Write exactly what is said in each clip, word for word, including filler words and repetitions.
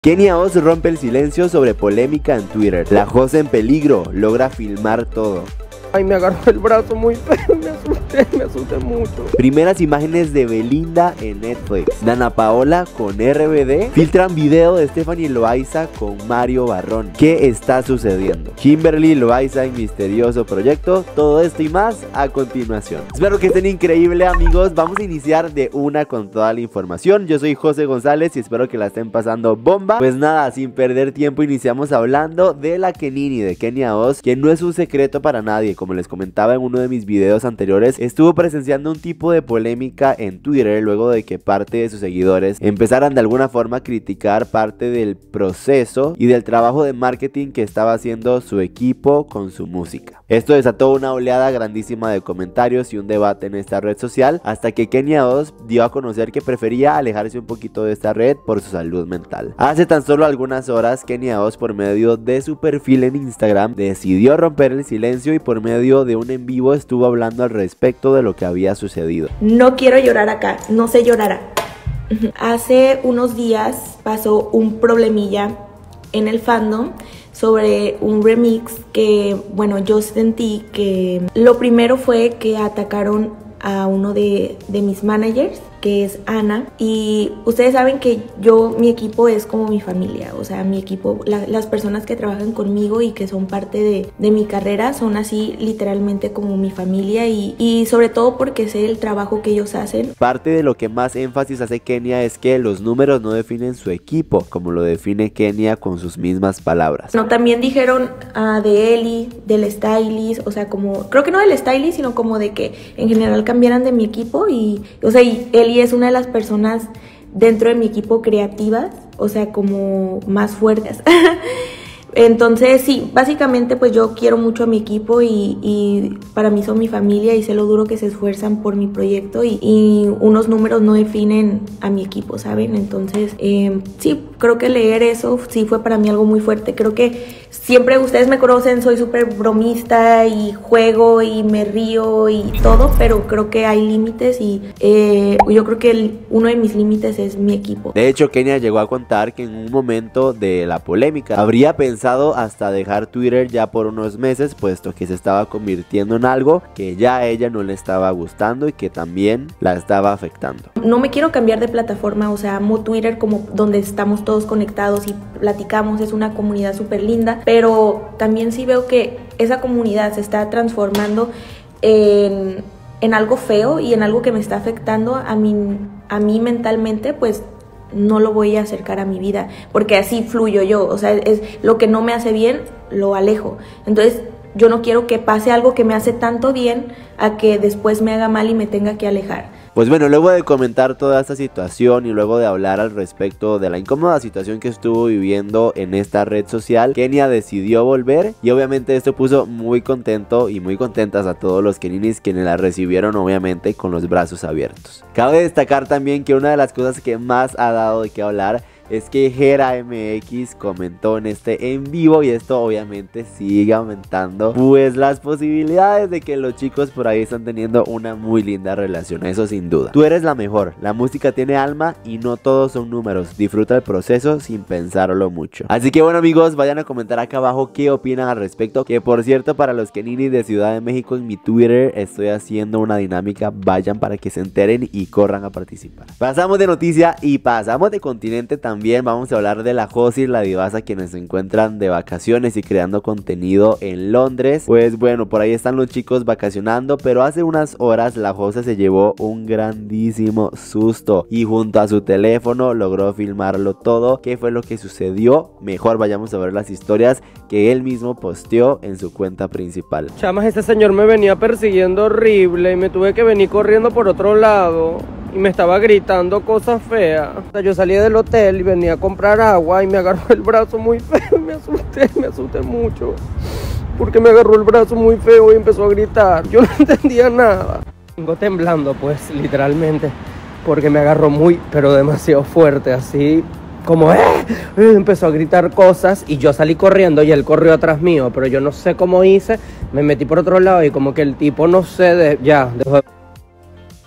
Kenia Oz rompe el silencio sobre polémica en Twitter. La Jose en peligro, logra filmar todo. Ay, me agarró el brazo muy feo, me asusté, me asusté mucho. Primeras imágenes de Belinda en Netflix. Dana Paola con R B D. Filtran video de Stephanie Loaiza con Mario Barrón. ¿Qué está sucediendo? Kimberly Loaiza en misterioso proyecto. Todo esto y más a continuación. Espero que estén increíbles, amigos. Vamos a iniciar de una con toda la información. Yo soy José González y espero que la estén pasando bomba. Pues nada, sin perder tiempo iniciamos hablando de la Kenini de Kenia Oz, que no es un secreto para nadie. Como les comentaba en uno de mis videos anteriores, estuvo presenciando un tipo de polémica en Twitter luego de que parte de sus seguidores empezaran de alguna forma a criticar parte del proceso y del trabajo de marketing que estaba haciendo su equipo con su música. Esto desató una oleada grandísima de comentarios y un debate en esta red social, hasta que Kenia Oz dio a conocer que prefería alejarse un poquito de esta red por su salud mental. Hace tan solo algunas horas, Kenia Oz, por medio de su perfil en Instagram, decidió romper el silencio y por medio de un en vivo estuvo hablando al respecto de lo que había sucedido. No quiero llorar acá, no sé llorar. Hace unos días pasó un problemilla en el fandom sobre un remix que, bueno, yo sentí que lo primero fue que atacaron a uno de, de mis managers, que es Ana, y ustedes saben que yo, mi equipo es como mi familia, o sea, mi equipo, la, las personas que trabajan conmigo y que son parte de, de mi carrera son así literalmente como mi familia, y, y sobre todo porque sé el trabajo que ellos hacen. Parte de lo que más énfasis hace Kenia es que los números no definen su equipo, como lo define Kenia con sus mismas palabras. No, también dijeron uh, de Eli, del stylist, o sea, como, creo que no del stylist, sino como de que en general cambiaran de mi equipo, y, o sea, y Eli es una de las personas dentro de mi equipo creativas, o sea, como más fuertes. Entonces sí, básicamente pues yo quiero mucho a mi equipo y, y para mí son mi familia y sé lo duro que se esfuerzan por mi proyecto, y, y unos números no definen a mi equipo, ¿saben? Entonces eh, sí, creo que leer eso sí fue para mí algo muy fuerte. Creo que siempre ustedes me conocen, soy súper bromista y juego y me río y todo, pero creo que hay límites y eh, yo creo que el, uno de mis límites es mi equipo. De hecho, Kenia llegó a contar que en un momento de la polémica habría pensado hasta dejar Twitter ya por unos meses, puesto que se estaba convirtiendo en algo que ya a ella no le estaba gustando y que también la estaba afectando. No me quiero cambiar de plataforma, o sea, amo Twitter como donde estamos todos conectados y platicamos, es una comunidad súper linda, pero también sí veo que esa comunidad se está transformando en, en algo feo y en algo que me está afectando a mí, a mí mentalmente, pues no lo voy a acercar a mi vida, porque así fluyo yo, o sea, es lo que no me hace bien, lo alejo. Entonces yo no quiero que pase algo que me hace tanto bien a que después me haga mal y me tenga que alejar. Pues bueno, luego de comentar toda esta situación y luego de hablar al respecto de la incómoda situación que estuvo viviendo en esta red social, Kenia decidió volver y obviamente esto puso muy contento y muy contentas a todos los keninis, quienes la recibieron obviamente con los brazos abiertos. Cabe destacar también que una de las cosas que más ha dado de qué hablar es que Jera M X comentó en este en vivo, y esto obviamente sigue aumentando pues las posibilidades de que los chicos por ahí están teniendo una muy linda relación, eso sin duda. Tú eres la mejor, la música tiene alma y no todos son números, disfruta el proceso sin pensarlo mucho. Así que bueno, amigos, vayan a comentar acá abajo qué opinan al respecto, que por cierto, para los keninis de Ciudad de México, en mi Twitter estoy haciendo una dinámica, vayan para que se enteren y corran a participar. Pasamos de noticia y pasamos de continente también. También vamos a hablar de la Jose y la Divasa, quienes se encuentran de vacaciones y creando contenido en Londres. Pues bueno, por ahí están los chicos vacacionando, pero hace unas horas la Jose se llevó un grandísimo susto y junto a su teléfono logró filmarlo todo. ¿Qué fue lo que sucedió? Mejor vayamos a ver las historias que él mismo posteó en su cuenta principal. Chamas, este señor me venía persiguiendo horrible y me tuve que venir corriendo por otro lado y me estaba gritando cosas feas. O sea, yo salí del hotel y venía a comprar agua y me agarró el brazo muy feo y me asusté, me asusté mucho. Porque me agarró el brazo muy feo y empezó a gritar. Yo no entendía nada. Vengo temblando, pues, literalmente, porque me agarró muy, pero demasiado fuerte, así como, ¡eh! Empezó a gritar cosas y yo salí corriendo y él corrió atrás mío, pero yo no sé cómo hice, me metí por otro lado y como que el tipo, no sé, de, ya, dejó de...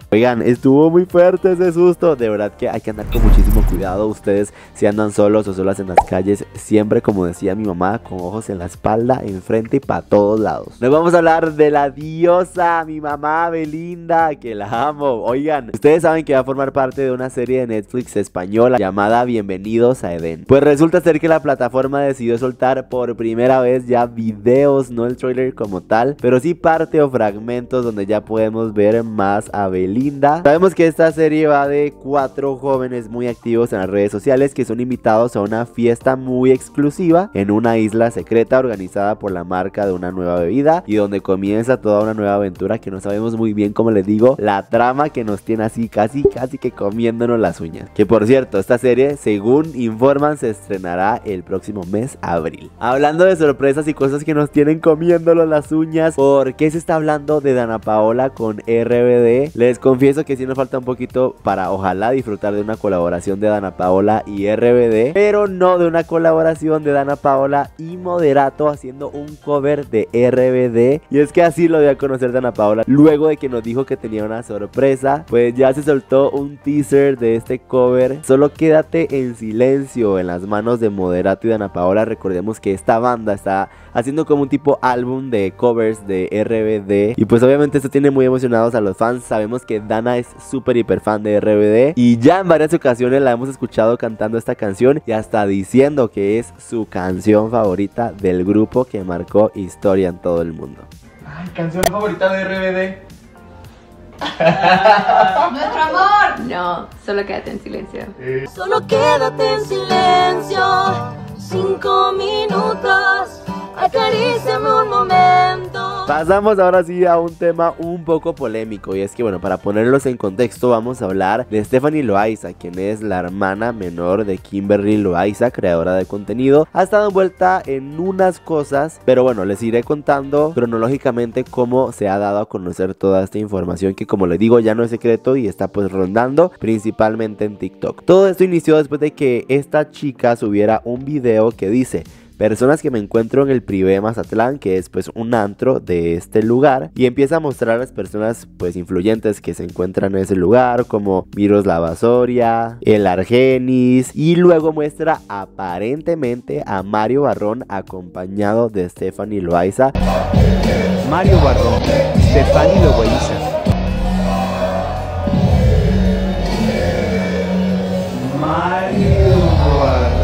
Oigan, estuvo muy fuerte ese susto. De verdad que hay que andar con muchísimo cuidado. Ustedes si andan solos o solas en las calles, siempre, como decía mi mamá, con ojos en la espalda, enfrente y para todos lados. Nos vamos a hablar de la diosa, mi mamá Belinda, que la amo. Oigan, ustedes saben que va a formar parte de una serie de Netflix española llamada Bienvenidos a Edén. Pues resulta ser que la plataforma decidió soltar por primera vez ya videos, no el trailer como tal, pero sí parte o fragmentos donde ya podemos ver más a Belinda. Sabemos que esta serie va de cuatro jóvenes muy activos en las redes sociales que son invitados a una fiesta muy exclusiva en una isla secreta organizada por la marca de una nueva bebida y donde comienza toda una nueva aventura que no sabemos muy bien, como les digo, la trama que nos tiene así casi casi que comiéndonos las uñas. Que por cierto, esta serie, según informan, se estrenará el próximo mes abril. Hablando de sorpresas y cosas que nos tienen comiéndonos las uñas, ¿por qué se está hablando de Danna Paola con R B D? Les confieso que sí nos falta un poquito para ojalá disfrutar de una colaboración de Danna Paola y R B D, pero no de una colaboración de Danna Paola y Moderato haciendo un cover de R B D. Y es que así lo dio a conocer Danna Paola luego de que nos dijo que tenía una sorpresa. Pues ya se soltó un teaser de este cover, Solo quédate en silencio, en las manos de Moderato y Danna Paola. Recordemos que esta banda está haciendo como un tipo álbum de covers de R B D y pues obviamente esto tiene muy emocionados a los fans. Sabemos que Danna es súper hiper fan de R B D y ya en varias ocasiones la hemos escuchado cantando esta canción y hasta diciendo que es su canción favorita del grupo que marcó historia en todo el mundo. Ay, canción favorita de R B D. ¡Nuestro amor! No, solo quédate en silencio. Solo quédate en silencio, cinco minutos, acaríciame un momento. Pasamos ahora sí a un tema un poco polémico y es que bueno, para ponerlos en contexto vamos a hablar de Stephanie Loaiza, quien es la hermana menor de Kimberly Loaiza, creadora de contenido. Ha estado envuelta en unas cosas, pero bueno, les iré contando cronológicamente cómo se ha dado a conocer toda esta información que, como les digo, ya no es secreto y está pues rondando principalmente en TikTok. Todo esto inició después de que esta chica subiera un video que dice: personas que me encuentro en el Privé Mazatlán, que es pues un antro de este lugar, y empieza a mostrar a las personas pues influyentes que se encuentran en ese lugar, como Miroslava Soria, el Argenis, y luego muestra aparentemente a Mario Barrón acompañado de Stephanie Loaiza. Mario Barrón, Stephanie Loaiza. Mario Barrón.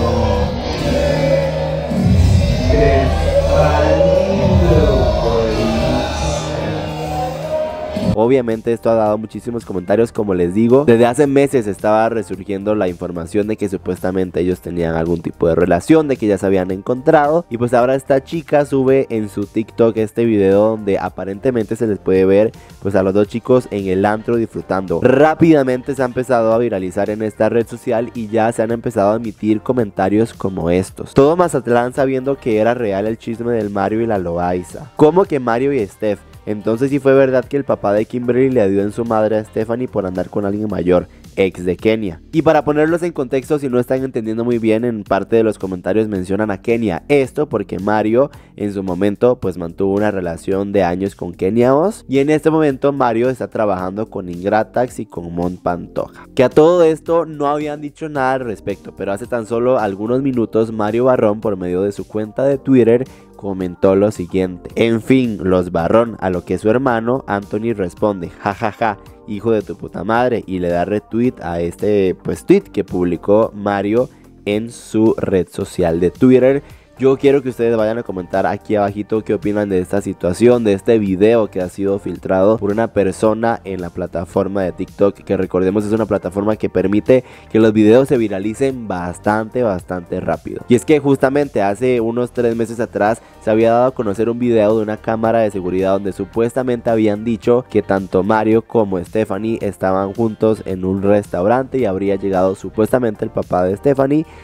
Obviamente esto ha dado muchísimos comentarios, como les digo. Desde hace meses estaba resurgiendo la información de que supuestamente ellos tenían algún tipo de relación, de que ya se habían encontrado. Y pues ahora esta chica sube en su TikTok este video donde aparentemente se les puede ver pues a los dos chicos en el antro disfrutando. Rápidamente se ha empezado a viralizar en esta red social y ya se han empezado a emitir comentarios como estos. Todo Mazatlán sabiendo que era real el chisme del Mario y la Loaiza. ¿Cómo que Mario y Steph? Entonces sí fue verdad que el papá de Kimberly le dio en su madre a Stephanie por andar con alguien mayor, ex de Kenia. Y para ponerlos en contexto, si no están entendiendo muy bien, en parte de los comentarios mencionan a Kenia. Esto porque Mario en su momento pues mantuvo una relación de años con Kenia Oz, y en este momento Mario está trabajando con Ingratax y con Mon Pantoja. Que a todo esto no habían dicho nada al respecto, pero hace tan solo algunos minutos Mario Barrón, por medio de su cuenta de Twitter, comentó lo siguiente: en fin, los Barrón, a lo que su hermano Anthony responde: jajaja, ja, ja, hijo de tu puta madre, y le da retweet a este pues tweet que publicó Mario en su red social de Twitter. Yo quiero que ustedes vayan a comentar aquí abajito qué opinan de esta situación, de este video que ha sido filtrado por una persona en la plataforma de TikTok, que recordemos es una plataforma que permite que los videos se viralicen bastante, bastante rápido. Y es que justamente hace unos tres meses atrás se había dado a conocer un video de una cámara de seguridad donde supuestamente habían dicho que tanto Mario como Stephanie estaban juntos en un restaurante y habría llegado supuestamente el papá de Stephanie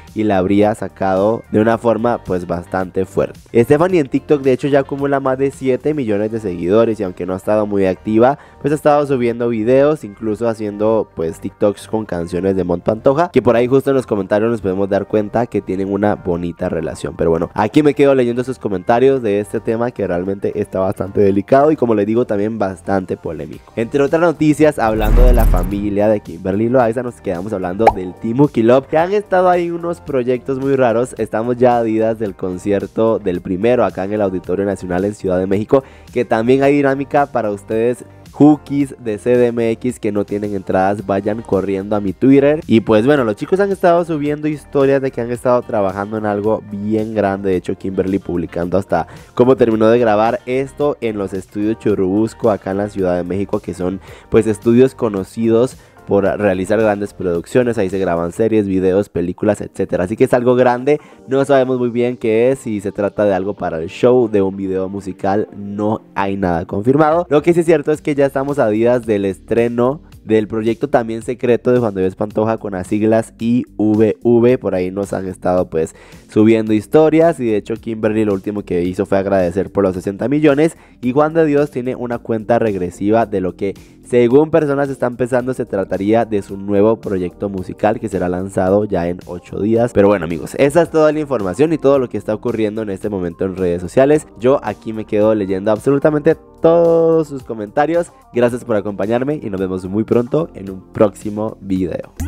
y la habría sacado de una forma pues bastante fuerte. Stephanie en TikTok de hecho ya acumula más de siete millones de seguidores y aunque no ha estado muy activa, pues ha estado subiendo videos, incluso haciendo pues TikToks con canciones de Mon Pantoja, que por ahí justo en los comentarios nos podemos dar cuenta que tienen una bonita relación. Pero bueno, aquí me quedo leyendo sus comentarios de este tema que realmente está bastante delicado y como les digo también bastante polémico. Entre otras noticias, hablando de la familia de Kimberly Loaiza, nos quedamos hablando del Team Uki Love, que han estado ahí unos proyectos muy raros. Estamos ya a días del concierto del primero acá en el Auditorio Nacional en Ciudad de México, que también hay dinámica para ustedes Hookies de C D M X que no tienen entradas, vayan corriendo a mi Twitter. Y pues bueno, los chicos han estado subiendo historias de que han estado trabajando en algo bien grande. De hecho, Kimberly publicando hasta cómo terminó de grabar esto en los estudios Churubusco acá en la Ciudad de México, que son pues estudios conocidos por realizar grandes producciones. Ahí se graban series, videos, películas, etcétera. Así que es algo grande, no sabemos muy bien qué es, si se trata de algo para el show, de un video musical, no hay nada confirmado. Lo que sí es cierto es que ya estamos a días del estreno del proyecto también secreto de Juan de Dios Pantoja con las siglas I V V. Por ahí nos han estado pues subiendo historias y de hecho Kimberly lo último que hizo fue agradecer por los sesenta millones y Juan de Dios tiene una cuenta regresiva de lo que según personas están pensando se trataría de su nuevo proyecto musical que será lanzado ya en ocho días. Pero bueno amigos, esa es toda la información y todo lo que está ocurriendo en este momento en redes sociales. Yo aquí me quedo leyendo absolutamente todos sus comentarios. Gracias por acompañarme y nos vemos muy pronto en un próximo video.